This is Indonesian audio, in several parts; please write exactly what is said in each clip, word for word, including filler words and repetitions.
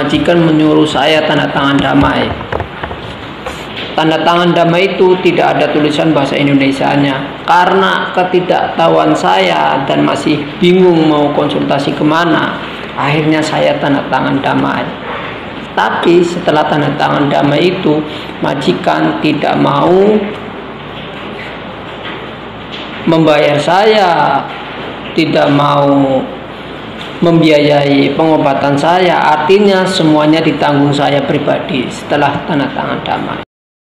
majikan menyuruh saya tanda tangan damai. Tanda tangan damai itu tidak ada tulisan bahasa Indonesianya. Karena ketidaktahuan saya dan masih bingung mau konsultasi kemana, akhirnya saya tanda tangan damai. Tapi setelah tanda tangan damai itu, majikan tidak mau membayar saya, tidak mau membiayai pengobatan saya. Artinya semuanya ditanggung saya pribadi setelah tanda tangan damai.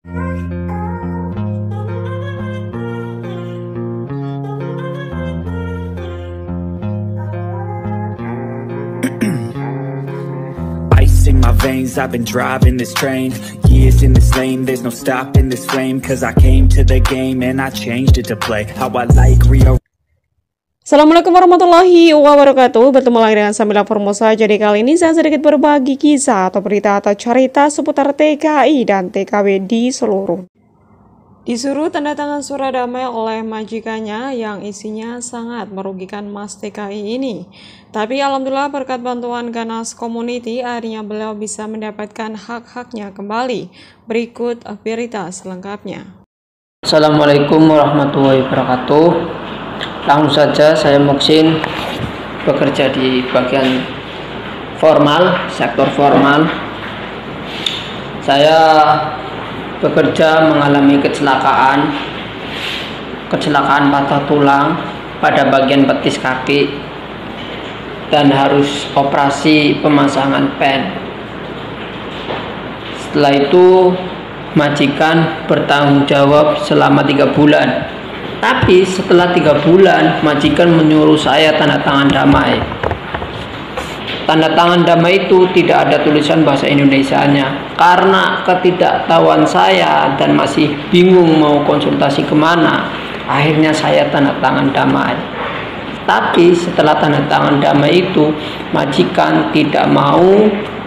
Ice in my veins, I've been driving this train. Years in this lane, there's no stopping this flame. Cause I came to the game and I changed it to play how I like Rio. Assalamualaikum warahmatullahi wabarakatuh. Bertemu lagi dengan Samila Formosa. Jadi kali ini saya sedikit berbagi kisah atau berita atau cerita seputar T K I dan T K W di seluruh. Disuruh tanda tangan surat damai oleh majikannya yang isinya sangat merugikan Mas T K I ini. Tapi alhamdulillah berkat bantuan Ganas Community akhirnya beliau bisa mendapatkan hak-haknya kembali. Berikut berita selengkapnya. Assalamualaikum warahmatullahi wabarakatuh. Langsung saja, saya Muksin, bekerja di bagian formal, sektor formal. Saya bekerja mengalami kecelakaan, kecelakaan patah tulang pada bagian betis kaki dan harus operasi pemasangan pen. Setelah itu majikan bertanggung jawab selama tiga bulan. Tapi setelah tiga bulan, majikan menyuruh saya tanda tangan damai. Tanda tangan damai itu tidak ada tulisan bahasa Indonesianya. Karena ketidaktahuan saya dan masih bingung mau konsultasi kemana, akhirnya saya tanda tangan damai. Tapi setelah tanda tangan damai itu, majikan tidak mau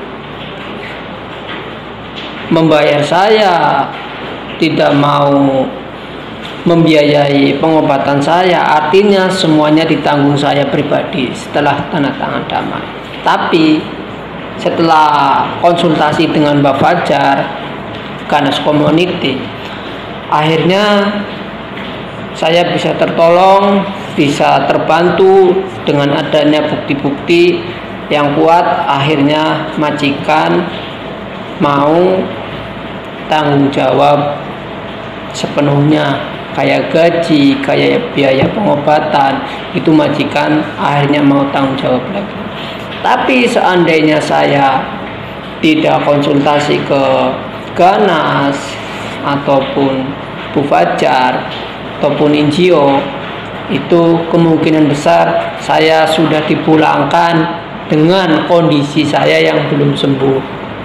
membayar saya, tidak mau membiayai pengobatan saya. Artinya semuanya ditanggung saya pribadi setelah tanda tangan damai. Tapi setelah konsultasi dengan Mbak Fajar, Ganas Community, akhirnya saya bisa tertolong, bisa terbantu dengan adanya bukti-bukti yang kuat. Akhirnya majikan mau tanggung jawab sepenuhnya, kayak gaji, kayak biaya pengobatan, itu majikan akhirnya mau tanggung jawab lagi. Tapi seandainya saya tidak konsultasi ke Ganas ataupun Bu Fajar ataupun Injio, itu kemungkinan besar saya sudah dipulangkan dengan kondisi saya yang belum sembuh.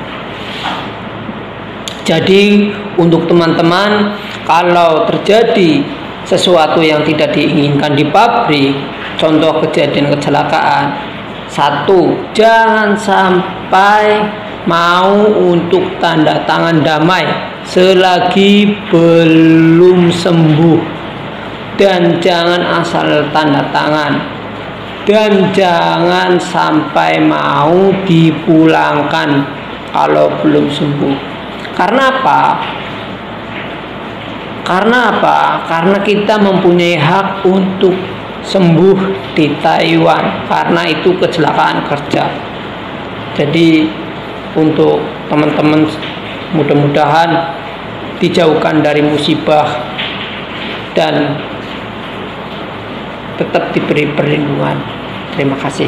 Jadi untuk teman-teman, kalau terjadi sesuatu yang tidak diinginkan di pabrik, contoh kejadian kecelakaan, satu, jangan sampai mau untuk tanda tangan damai selagi belum sembuh, dan jangan asal tanda tangan, dan jangan sampai mau dipulangkan kalau belum sembuh. Karena apa? Karena apa? Karena kita mempunyai hak untuk sembuh di Taiwan, karena itu kecelakaan kerja. Jadi untuk teman-teman, mudah-mudahan dijauhkan dari musibah dan tetap diberi perlindungan. Terima kasih.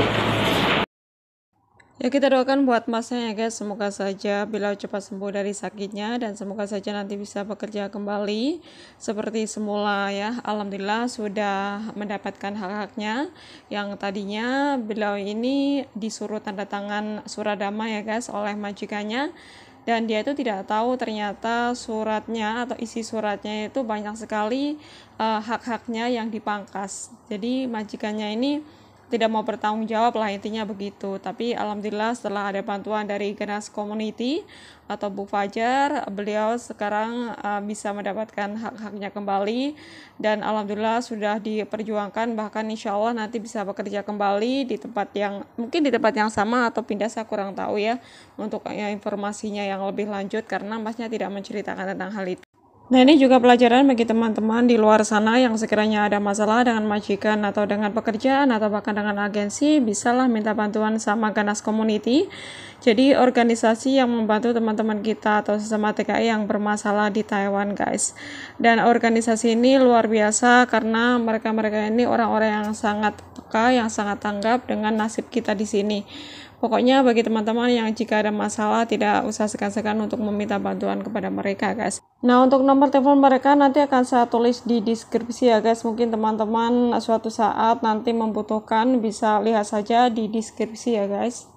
Ya, kita doakan buat masnya ya guys, semoga saja beliau cepat sembuh dari sakitnya dan semoga saja nanti bisa bekerja kembali seperti semula ya. Alhamdulillah sudah mendapatkan hak-haknya yang tadinya beliau ini disuruh tanda tangan surat damai ya guys oleh majikannya, dan dia itu tidak tahu ternyata suratnya atau isi suratnya itu banyak sekali uh, hak-haknya yang dipangkas. Jadi majikannya ini tidak mau bertanggung jawab lah, intinya begitu. Tapi alhamdulillah setelah ada bantuan dari Ganas Community atau Bu Fajar, beliau sekarang uh, bisa mendapatkan hak-haknya kembali, dan alhamdulillah sudah diperjuangkan, bahkan insya Allah nanti bisa bekerja kembali di tempat yang mungkin di tempat yang sama atau pindah, saya kurang tahu ya untuk ya, informasinya yang lebih lanjut karena masnya tidak menceritakan tentang hal itu. Nah, ini juga pelajaran bagi teman-teman di luar sana yang sekiranya ada masalah dengan majikan atau dengan pekerjaan atau bahkan dengan agensi, bisalah minta bantuan sama Ganas Community. Jadi organisasi yang membantu teman-teman kita atau sesama T K I yang bermasalah di Taiwan, guys. Dan organisasi ini luar biasa karena mereka-mereka ini orang-orang yang sangat peka, yang sangat tanggap dengan nasib kita di sini. Pokoknya bagi teman-teman yang jika ada masalah tidak usah segan-segan untuk meminta bantuan kepada mereka, guys. Nah, untuk nomor telepon mereka nanti akan saya tulis di deskripsi ya, guys. Mungkin teman-teman suatu saat nanti membutuhkan bisa lihat saja di deskripsi ya, guys.